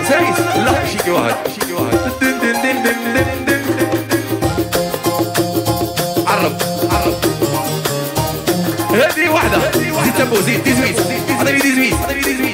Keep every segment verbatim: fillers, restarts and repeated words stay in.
سايس لا شيكي واحد شيكي واحد دن دن دن دن دن دن عرب عرب هذه واحدة زيد تبو زيد ديزويت هذا لي ديزويت هذا لي ديزويت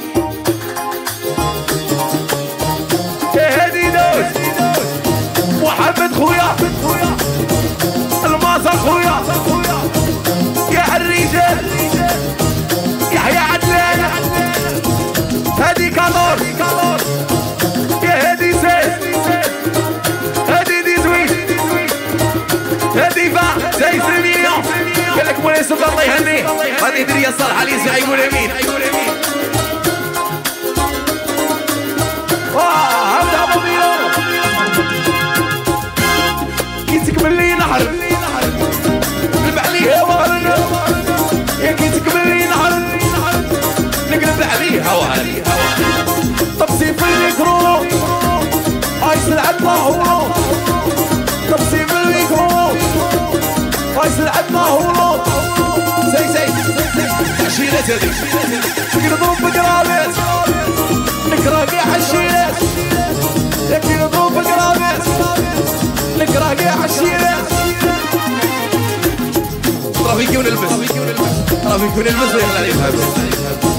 هذه دوز محمد خويا الماظر خويا يا الرجال يحيى عدلان هذه كالور يا هذه سيس هذه ديزويت هذه فا زي سرمية قال لك مولاي سلطان الله يهنيه هذه درية صالحة لي يسمع يقول امين واه هبدا بابيو كي تكمل لي نهر نقلب عليه وهرنا يا كي تكمل لي نهر نقلب عليه هوهري طبسي في الميكرو عايز العدنا هورو طبسي في الميكرو عايز العدنا هورو زي زي عشيرات هذي نضرب بقرابات نكره كاع عشيرات يا كي نضرب بقرابات نكره كاع عشيرات راه يكون البس راه يكون البس ويلا عليه هذا